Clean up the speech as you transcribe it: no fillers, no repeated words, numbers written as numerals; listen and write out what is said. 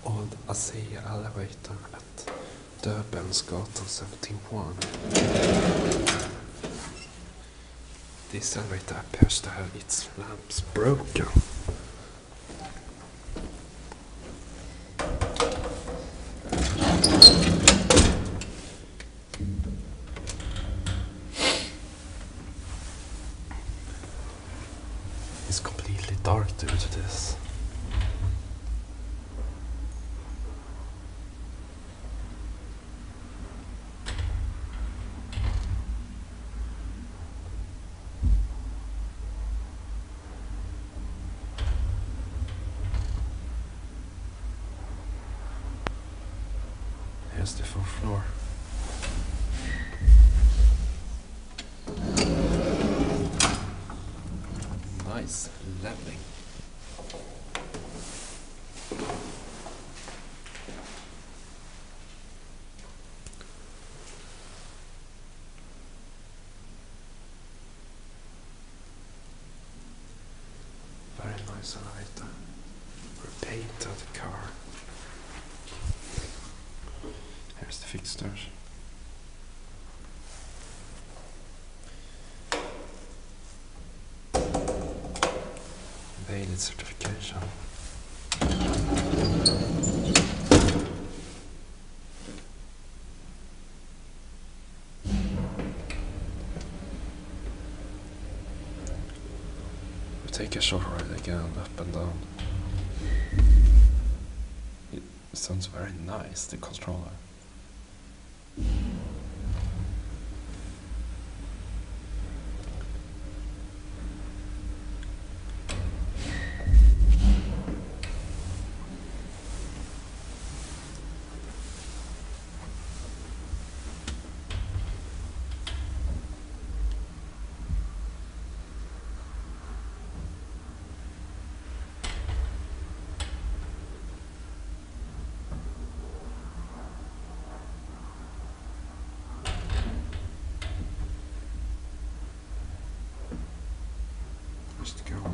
Old ASEA Elevator at Döbelnsgatan 71. This elevator appears to have its lamps broken. It's completely dark due to this. Here's the fourth floor. Nice leveling. Very nice elevator. Repainted car. Here's the fixtures. Valid certification. We take a short ride again, up and down. It sounds very nice, the controller. Just go.